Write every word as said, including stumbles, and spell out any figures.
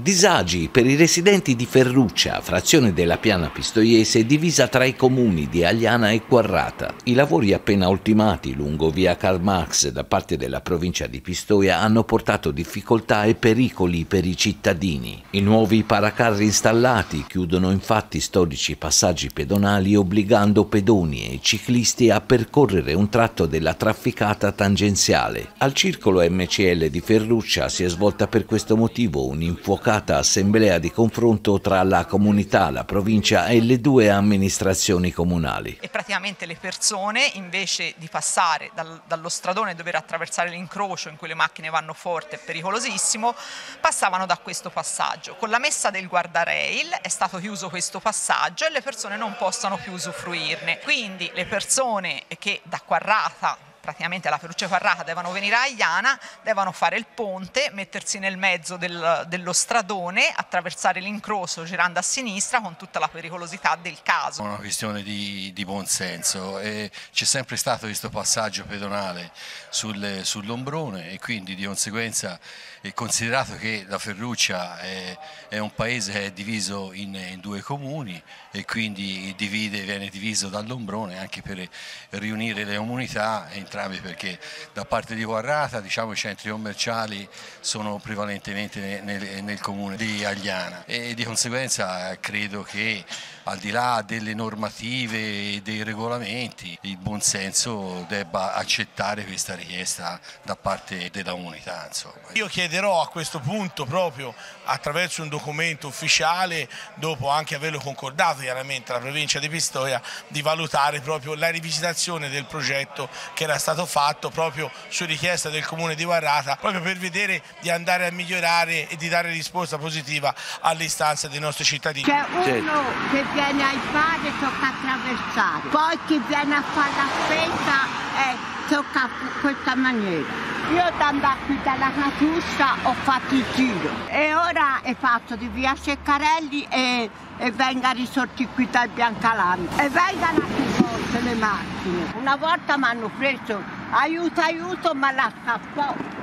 Disagi per i residenti di Ferruccia, frazione della Piana Pistoiese divisa tra i comuni di Agliana e Quarrata. I lavori appena ultimati lungo via Karl Marx da parte della provincia di Pistoia hanno portato difficoltà e pericoli per i cittadini. I nuovi paracarri installati chiudono infatti storici passaggi pedonali obbligando pedoni e ciclisti a percorrere un tratto della trafficata tangenziale. Al circolo M C L di Ferruccia si è svolta per questo motivo un'infuocata assemblea di confronto tra la comunità, la provincia e le due amministrazioni comunali. E praticamente le persone, invece di passare dal, dallo stradone e dover attraversare l'incrocio in cui le macchine vanno forte e pericolosissimo, passavano da questo passaggio. Con la messa del guardrail è stato chiuso questo passaggio e le persone non possono più usufruirne. Quindi le persone che da Quarrata, praticamente la Ferruccia Quarrata, devono venire a Agliana, devono fare il ponte, mettersi nel mezzo del, dello stradone, attraversare l'incrocio girando a sinistra con tutta la pericolosità del caso. È una questione di, di buonsenso. C'è sempre stato questo passaggio pedonale sul, sull'Ombrone e quindi di conseguenza, è considerato che la Ferruccia è, è un paese che è diviso in, in due comuni e quindi divide, viene diviso dall'Ombrone anche per riunire le comunità entrambi, perché da parte di Quarrata diciamo, i centri commerciali sono prevalentemente nel, nel comune di Agliana e di conseguenza credo che al di là delle normative e dei regolamenti il buonsenso debba accettare questa richiesta da parte della comunità. Insomma. Io chiederò a questo punto proprio attraverso un documento ufficiale, dopo anche averlo concordato chiaramente la provincia di Pistoia, di valutare proprio la rivisitazione del progetto che era stato fatto proprio su richiesta del comune di Quarrata, proprio per vedere di andare a migliorare e di dare risposta positiva alle istanze dei nostri cittadini. C'è uno che viene ai bar e tocca attraversare, poi chi viene a fare la spesa eh, tocca questa maniera. Io da andare qui dalla Catussa ho fatto il giro e ora è fatto di via Ceccarelli e, e venga risorti qui dal Biancalano e vengano a risorte le macchine. Una volta mi hanno preso aiuto aiuto ma la scappò.